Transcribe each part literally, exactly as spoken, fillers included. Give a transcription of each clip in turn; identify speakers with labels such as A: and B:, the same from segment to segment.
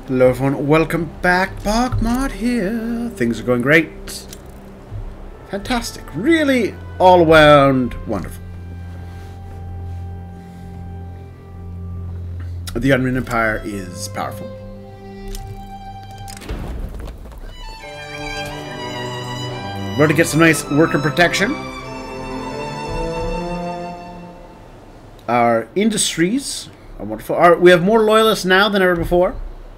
A: Hello everyone, welcome back. BogMod here. Things are going great. Fantastic. Really all around wonderful. The Ottoman Empire is powerful. We're going to get some nice worker protection. Our industries are wonderful. Our, we have more loyalists now than ever before.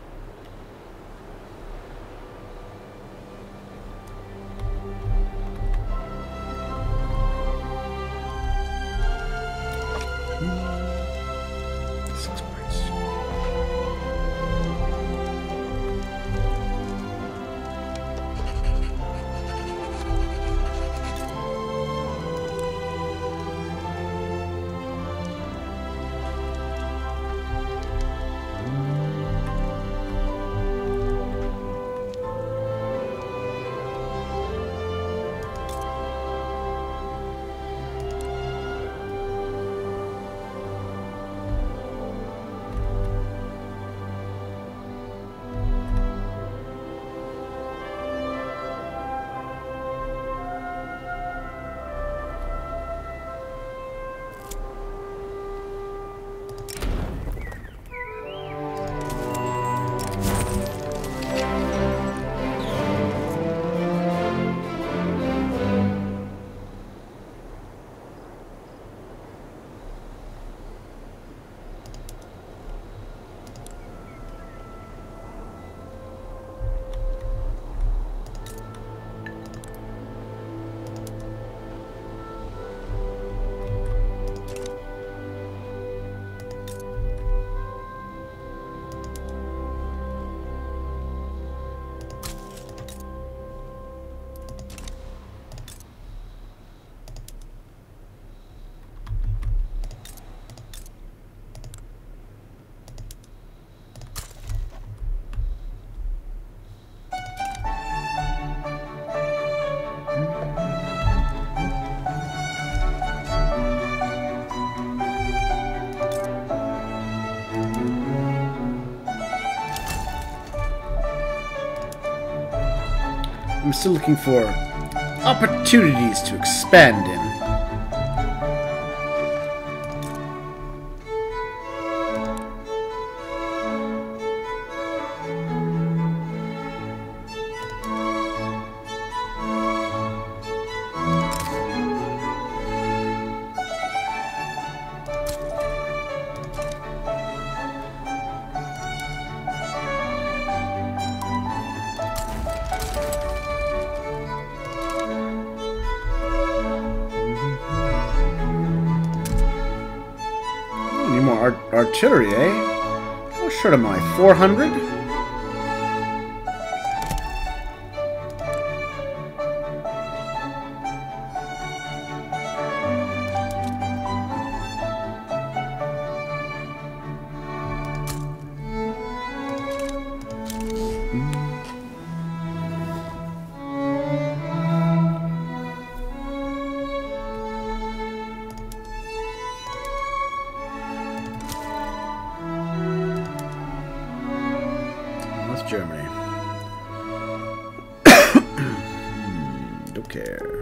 A: I'm still looking for opportunities to expand in. Art artillery, eh? How short am I? four hundred? Germany. Don't care.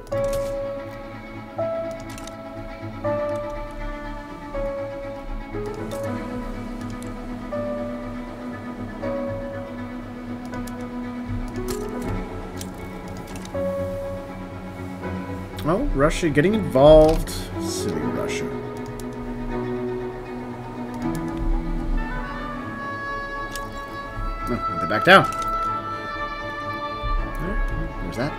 A: Oh, Russia getting involved. Silly Russia. Oh, they back down. Where's that?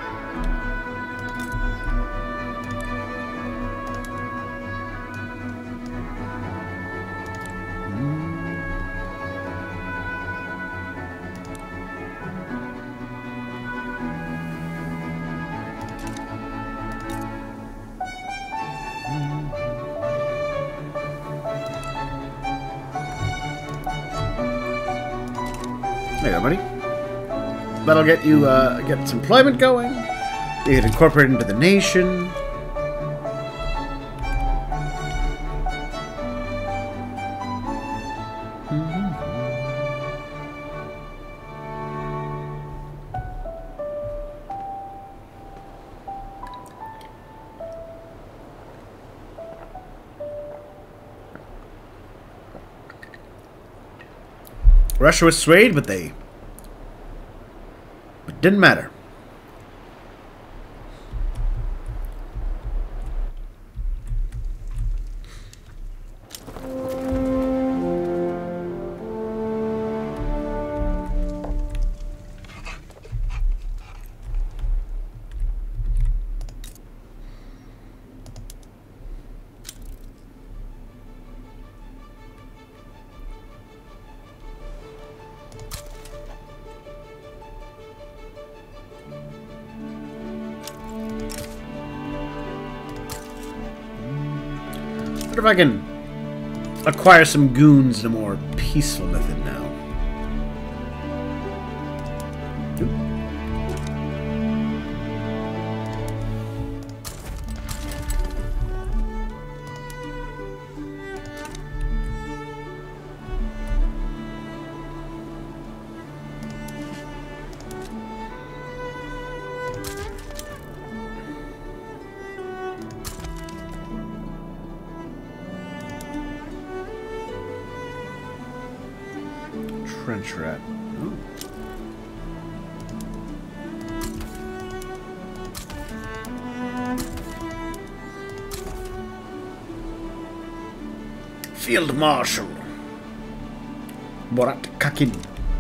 A: There you go, buddy. That'll get you, uh, get some employment going. You get incorporated into the nation. Russia was swayed, but they... It didn't matter. I wonder if I can acquire some goons in a more peaceful method now. Trench rat. Ooh. Field Marshal Borat Kakin.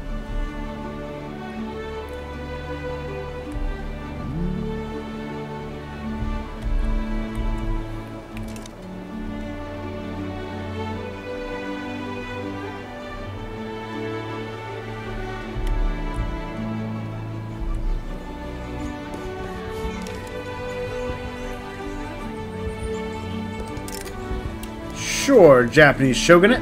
A: Sure, Japanese shogunate.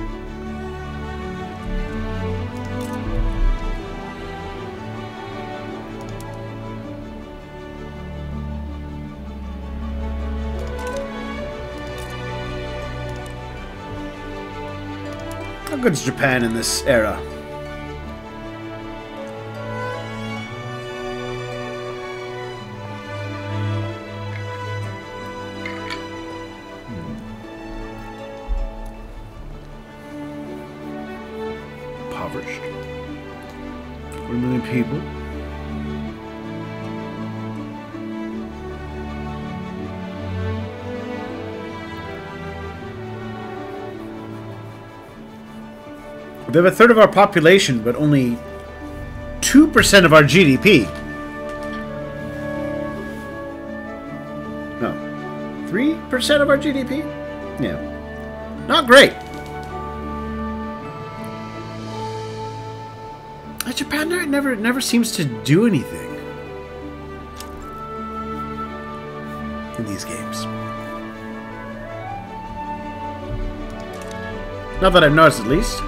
A: How good's Japan in this era? Impoverished. forty million people. We have a third of our population, but only two percent of our G D P. No. three percent of our G D P? Yeah. Not great. Japan never never seems to do anything in these games. Not that I've noticed, at least.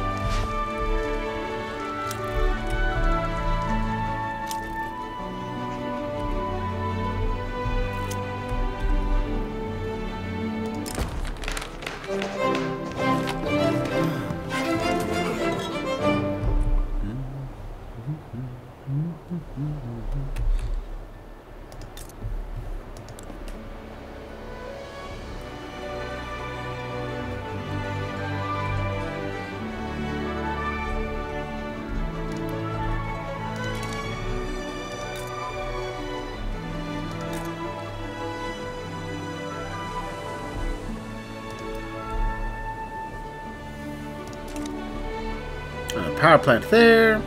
A: Uh, power plant there.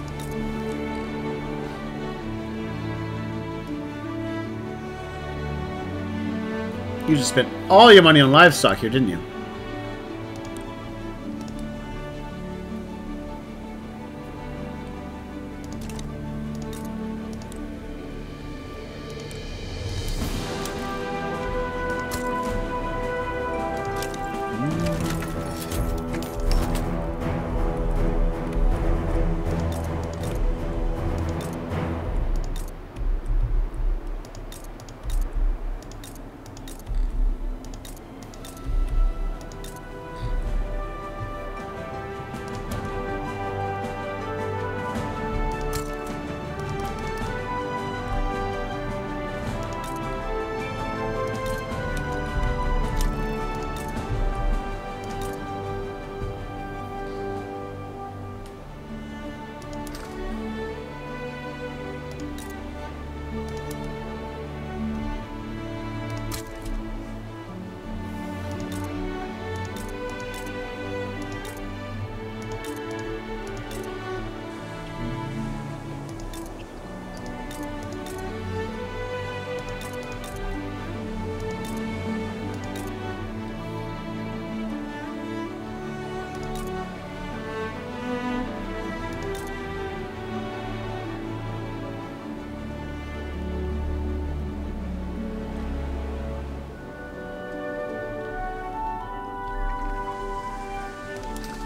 A: You just spent all your money on livestock here, didn't you?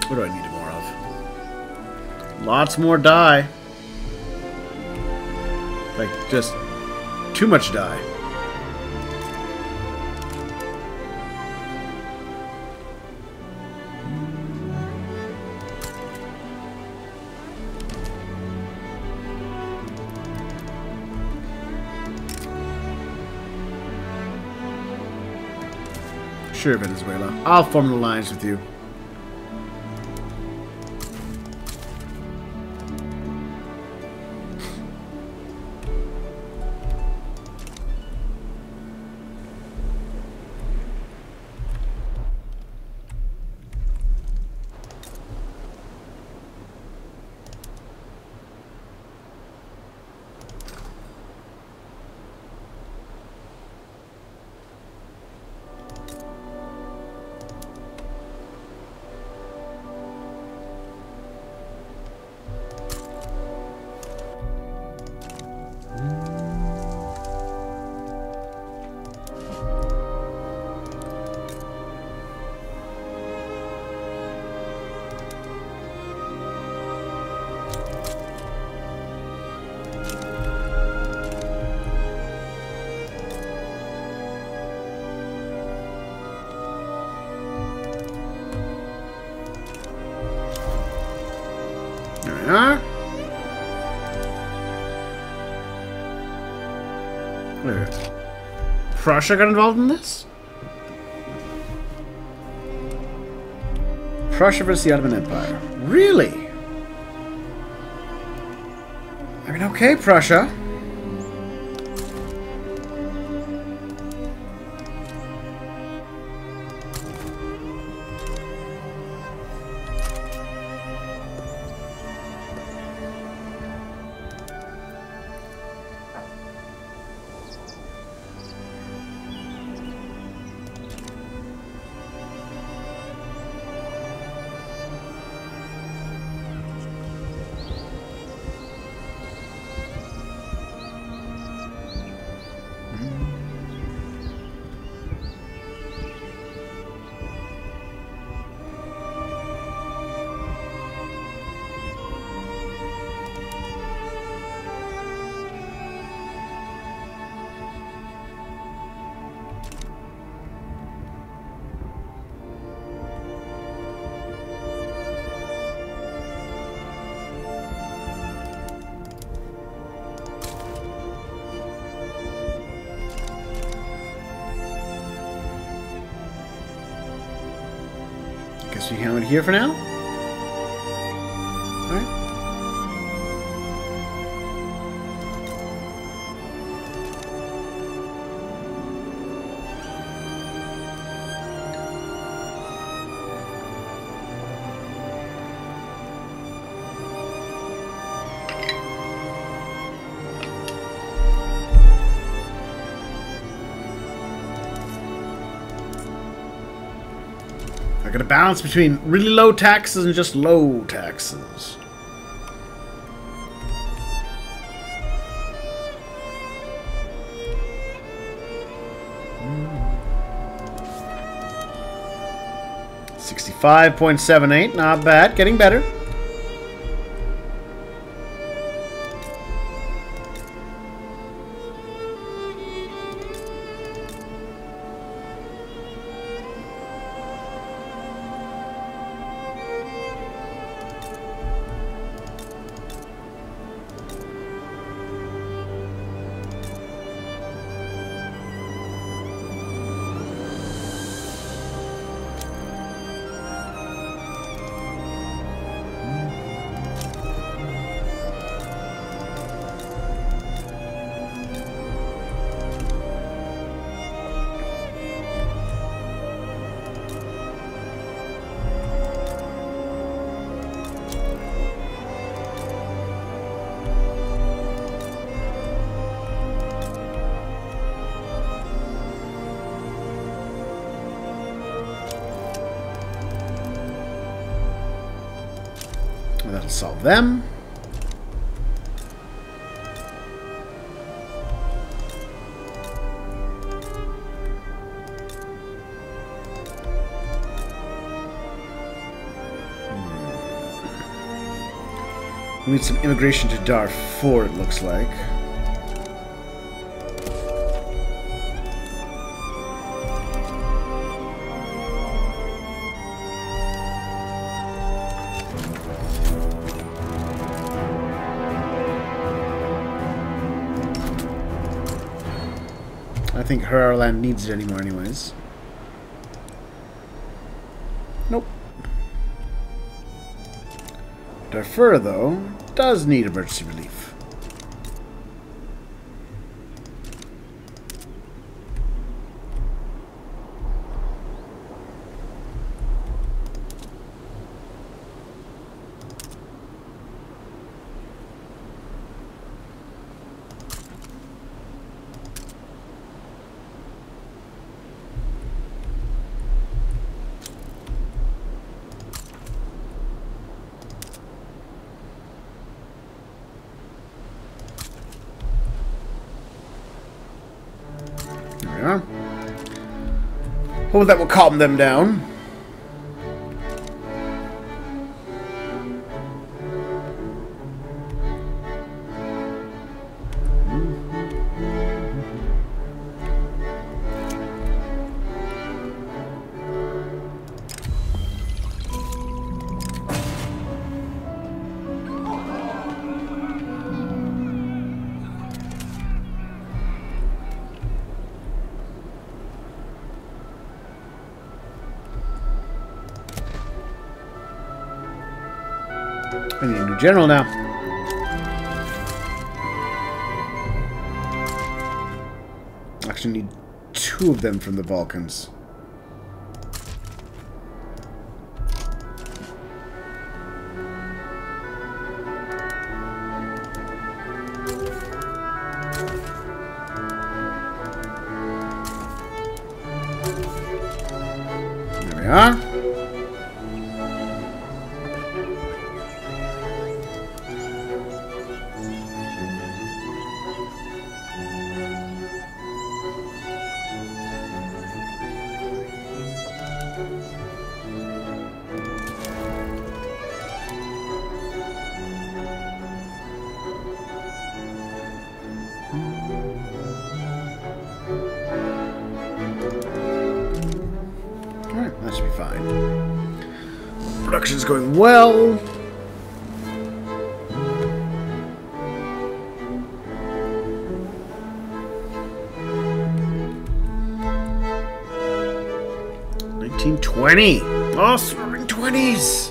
A: What do I need more of? Lots more dye. Like, just too much dye. Sure, Venezuela. I'll form an alliance with you. Huh? Wait. Prussia got involved in this? Prussia versus the Ottoman Empire. Really? I mean, okay, Prussia. Guess we can handle it here for now. Alright. I got a balance between really low taxes and just low taxes. sixty-five point seven eight, not bad, getting better. That'll solve them. We need some immigration to Darfur, it looks like. I think Hararland needs it anymore anyways. Nope. Darfur, though, does need emergency relief. Yeah. Hope that will calm them down. I need a new general now. Actually need two of them from the Balkans. There we are. Alright, that should be fine. Production's going well. nineteen twenty! Oh, swimming twenties!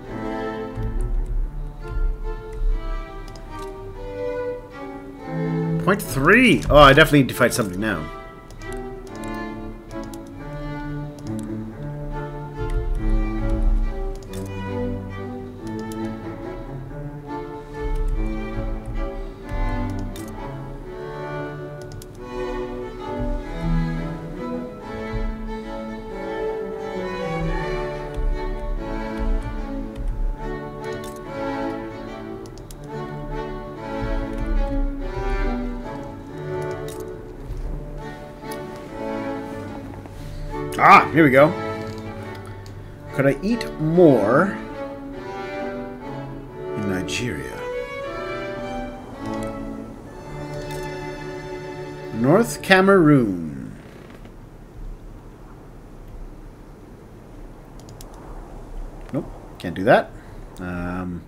A: Point three! Oh, I definitely need to fight somebody now. Ah, here we go. Could I eat more in Nigeria? North Cameroon. Nope, can't do that. Um...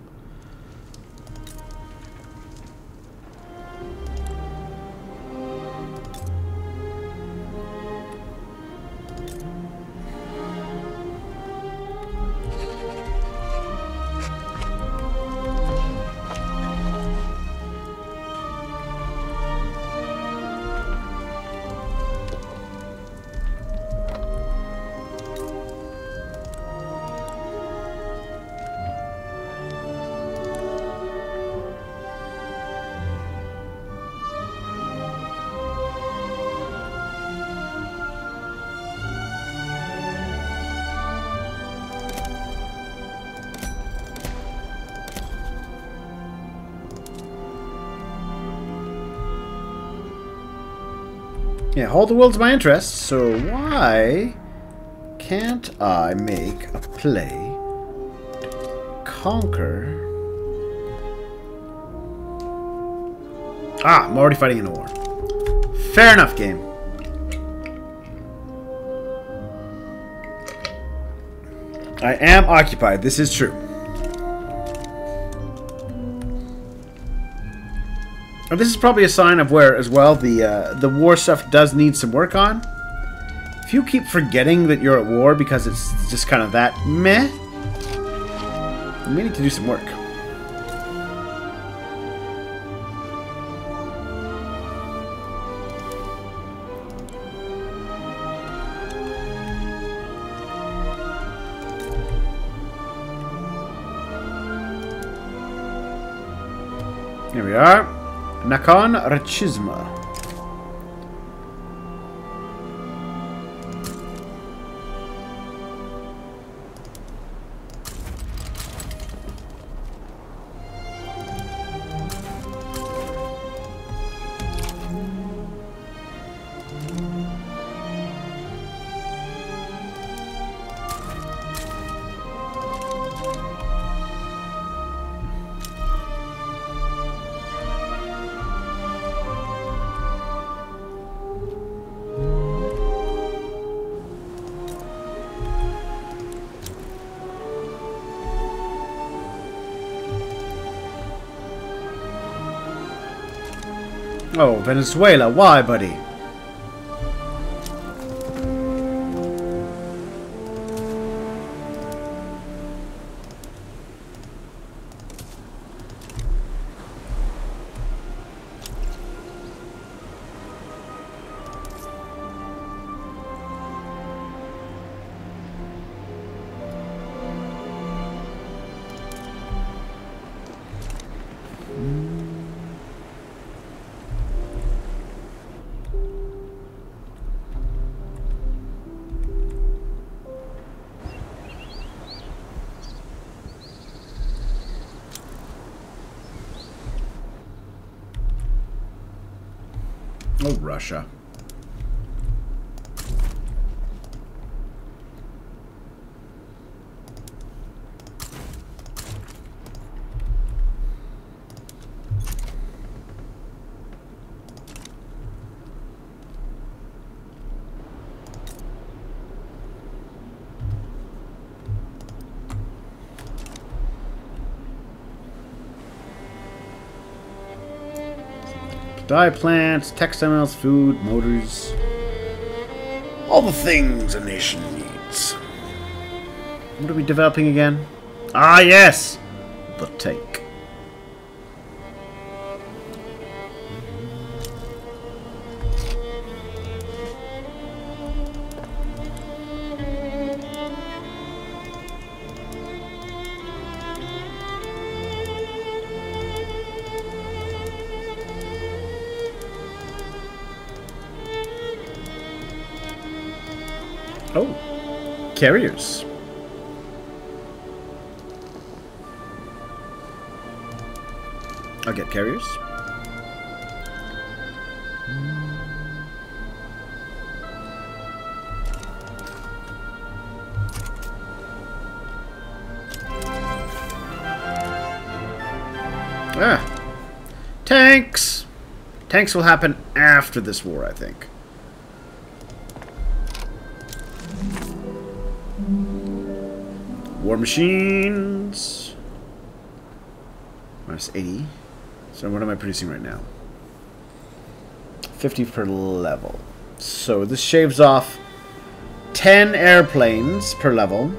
A: Yeah, Hold the World's my interest, so why can't I make a play to conquer Ah, I'm already fighting in a war. Fair enough, game. I am occupied. This is true. And this is probably a sign of where, as well, the uh, the war stuff does need some work on. If you keep forgetting that you're at war because it's just kind of that meh, you may need to do some work. Here we are. Nakan Rachizma. Oh, Venezuela, why, buddy? Oh, Russia. Dye plants, textiles, food, motors. All the things a nation needs. What are we developing again? Ah, yes! The tank. Oh, carriers. I'll get carriers. Ah, tanks. Tanks will happen after this war, I think. War machines. Minus eighty. So what am I producing right now? fifty per level. So this shaves off ten airplanes per level.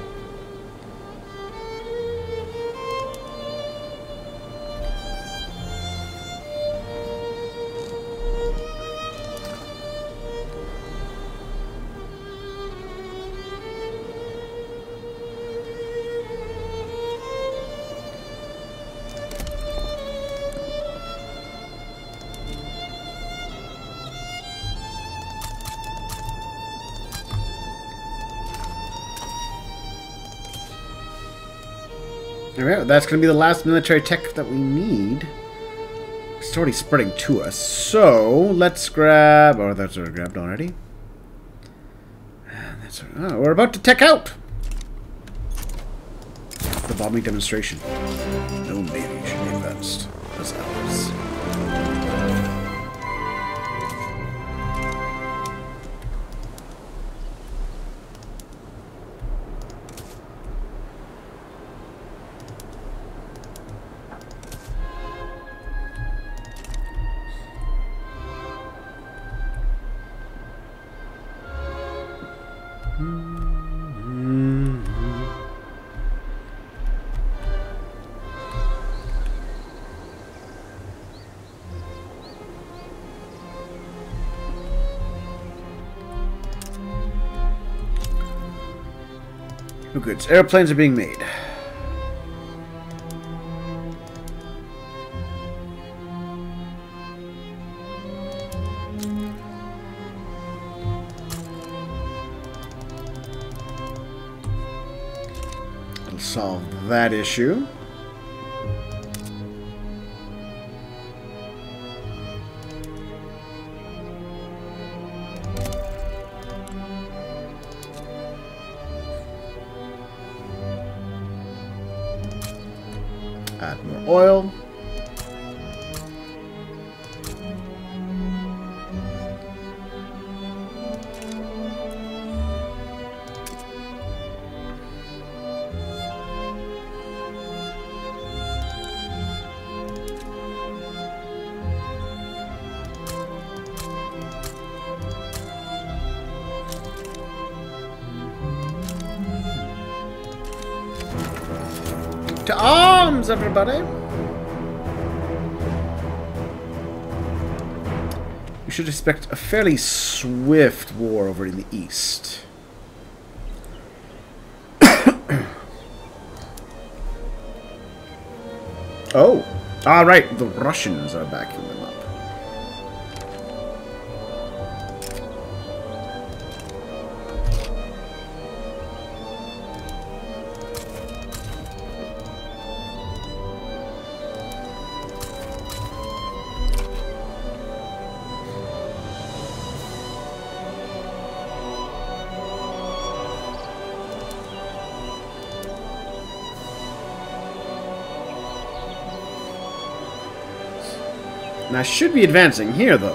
A: Alright, that's going to be the last military tech that we need. It's already spreading to us. So, let's grab... Oh, that's already grabbed already. That's, oh, we're about to tech out! The bombing demonstration. No navy should be advanced as ours. goods. Airplanes are being made. It'll solve that issue. Add more oil. To arms, everybody! We should expect a fairly swift war over in the east. Oh! Ah, right, the Russians are backing them up. And I should be advancing here, though.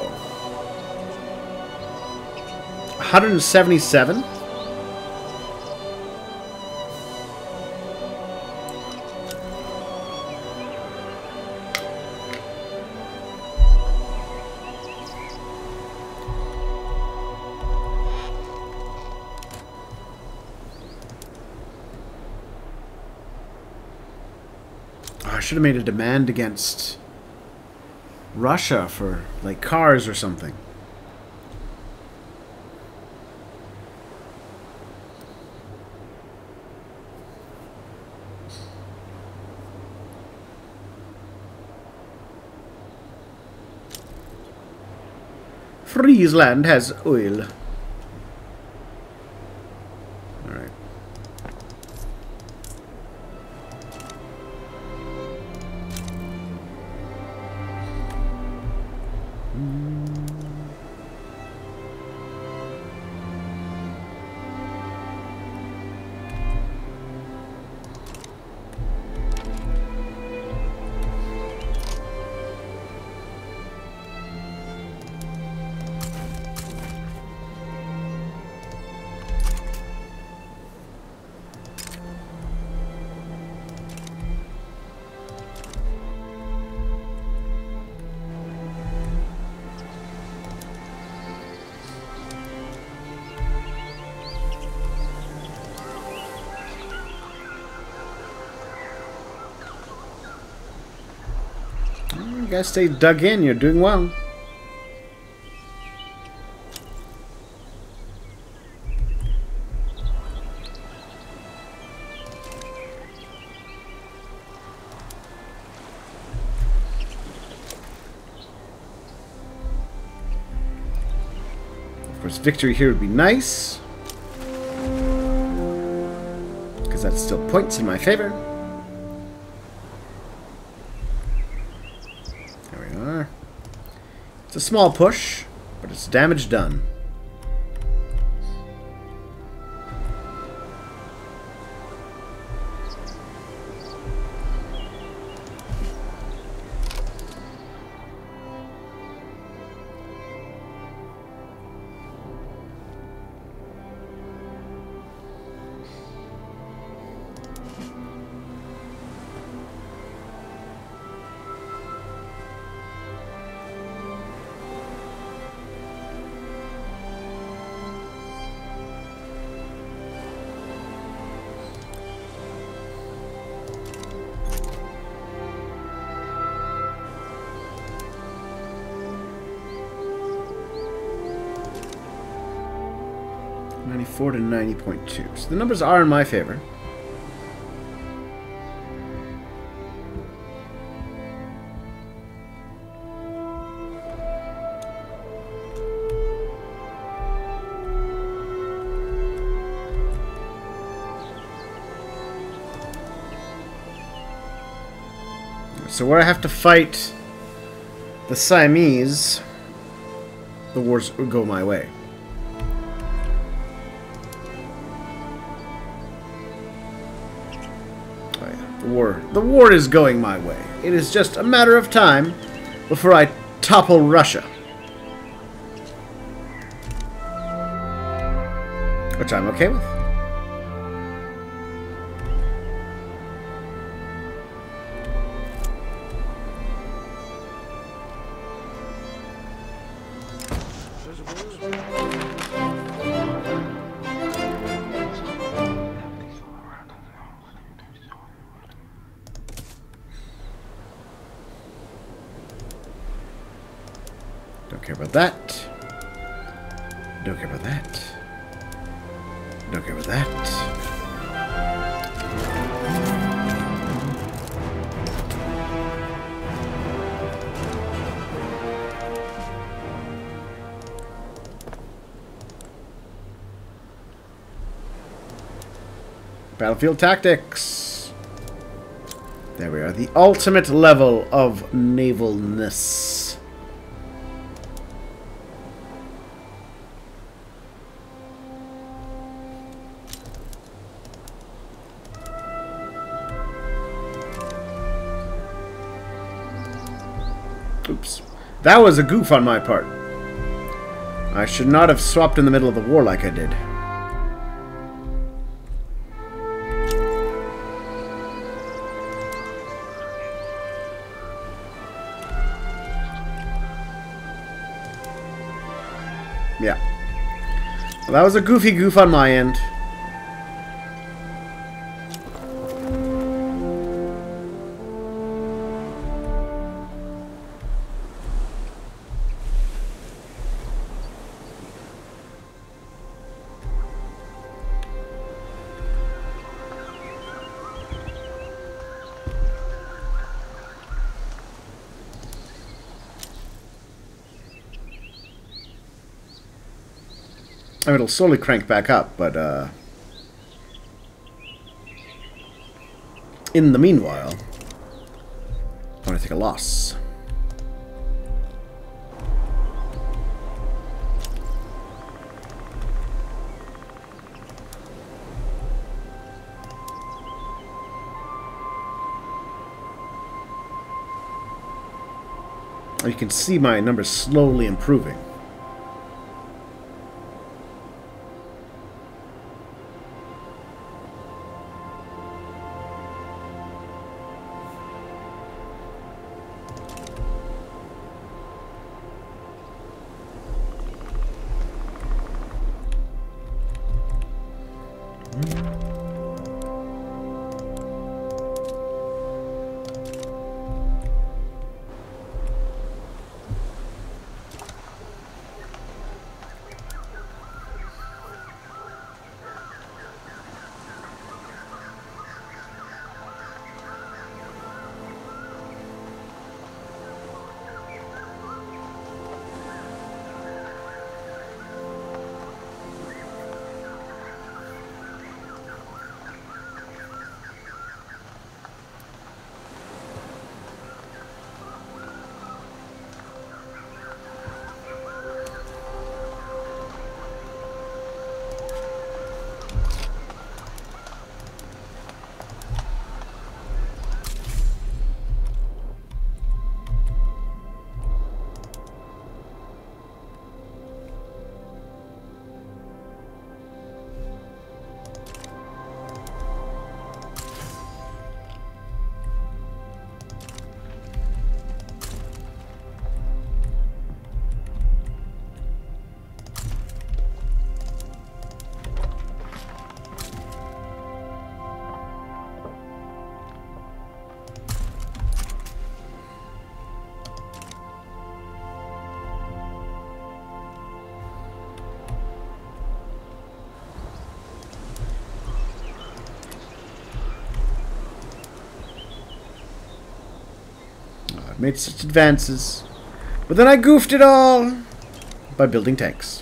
A: one hundred seventy-seven. Oh, I should have made a demand against Russia for, like, cars or something. Friesland has oil. Alright. You guys stay dug in, you're doing well. Of course, victory here would be nice, because that still points in my favor. It's a small push, but it's damage done. ninety-four to ninety point two. So the numbers are in my favor. So where I have to fight the Siamese, the wars would go my way. Oh yeah, the war, the war is going my way. It is just a matter of time before I topple Russia. Which I'm okay with. Don't care about that. Don't care about that. Don't care about that. Battlefield tactics. There we are. The ultimate level of navalness. Oops. That was a goof on my part. I should not have swapped in the middle of the war like I did. Yeah. Well, that was a goofy goof on my end. I mean, it'll slowly crank back up, but uh, in the meanwhile, I want to take a loss. You can see my numbers slowly improving. Made such advances, but then I goofed it all by building tanks.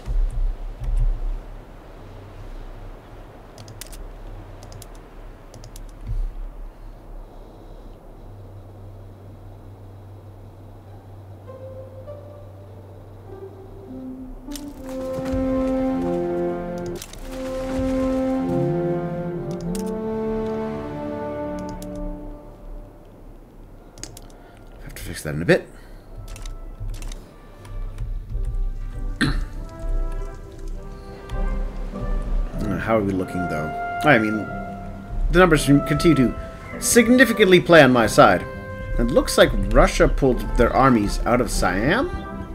A: fix that in a bit. How are we looking, though? I mean, the numbers continue to significantly play on my side. It looks like Russia pulled their armies out of Siam?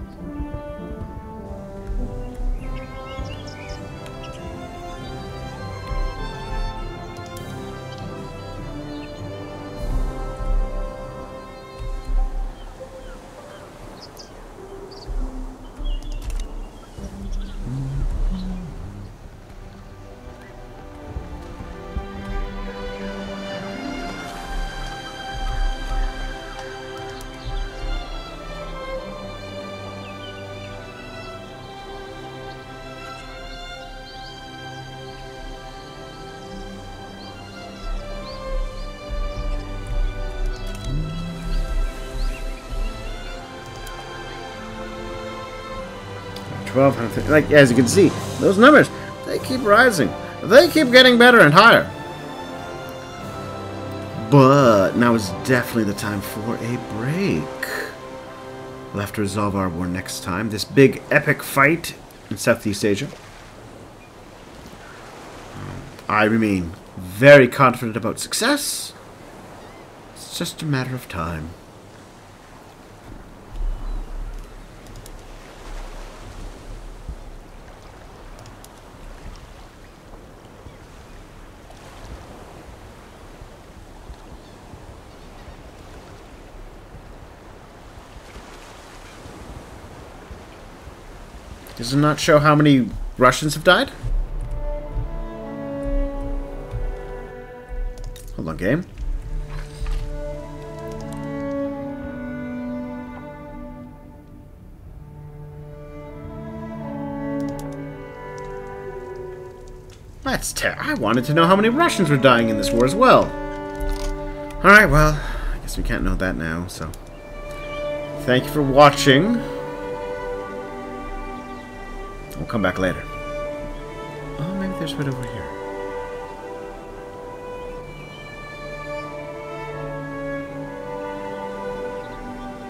A: twelve hundred, like, as you can see, those numbers, they keep rising. They keep getting better and higher. But now is definitely the time for a break. We'll have to resolve our war next time. This big epic fight in Southeast Asia. I remain very confident about success. It's just a matter of time. Does it not show how many Russians have died? Hold on, game. That's ter- I wanted to know how many Russians were dying in this war as well. Alright, well, I guess we can't know that now, so... Thank you for watching. We'll come back later. Oh, maybe there's one over here.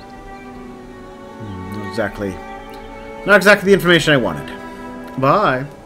A: Hmm, not exactly... Not exactly the information I wanted. Bye.